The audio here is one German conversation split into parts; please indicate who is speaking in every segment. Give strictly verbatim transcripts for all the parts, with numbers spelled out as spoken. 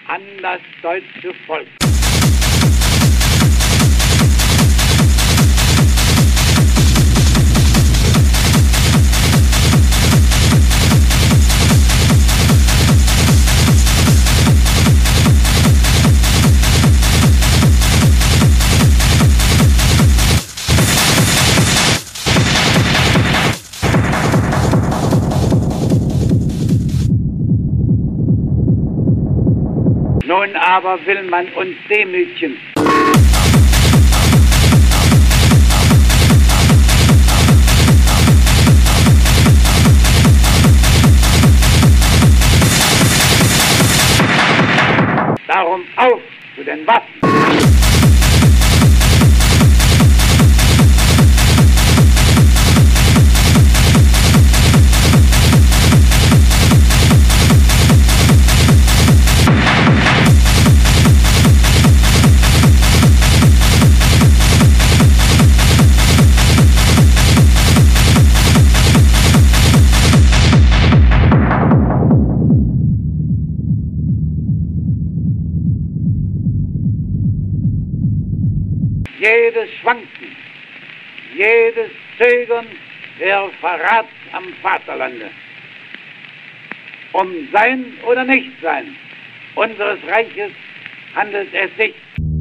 Speaker 1: an das deutsche Volk. Nun aber will man uns demütigen. Darum auf zu den Waffen! Jedes Schwanken, jedes Zögern wäre Verrat am Vaterlande. Um Sein oder Nichtsein unseres Reiches handelt es sich.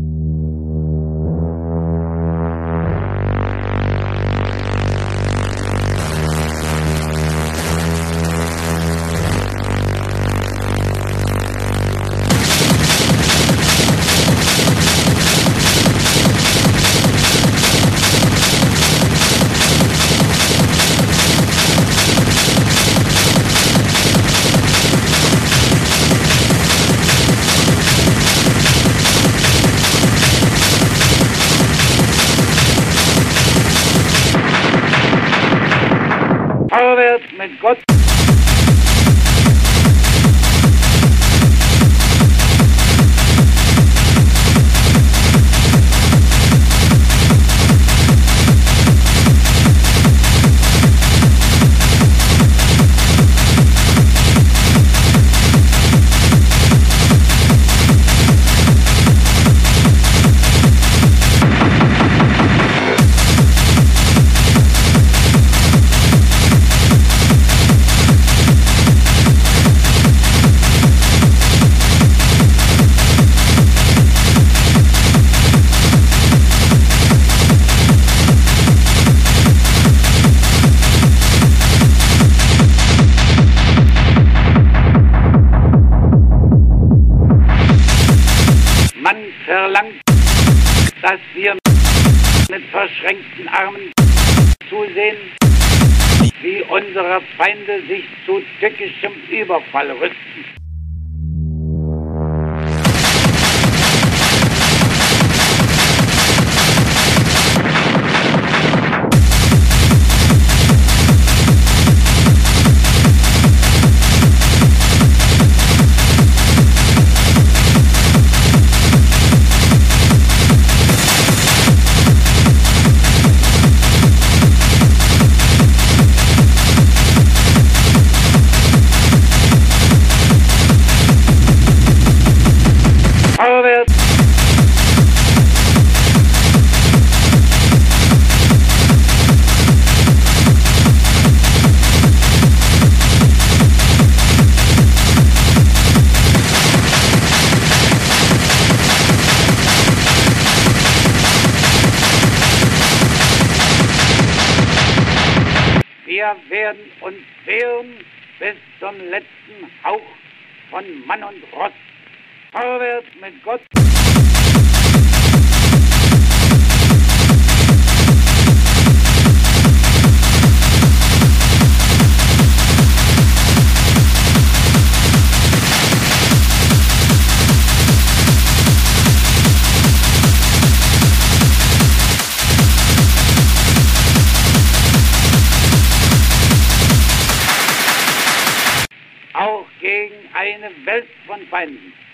Speaker 1: Vorwärts mit Gott! Man verlangt, dass wir mit verschränkten Armen zusehen, wie unsere Feinde sich zu tückischem Überfall rüsten. Vorwärts! Wir werden uns wehren bis zum letzten Hauch von Mann und Ross. Vorwärts mit Gott! Auch gegen eine Welt von Feinden.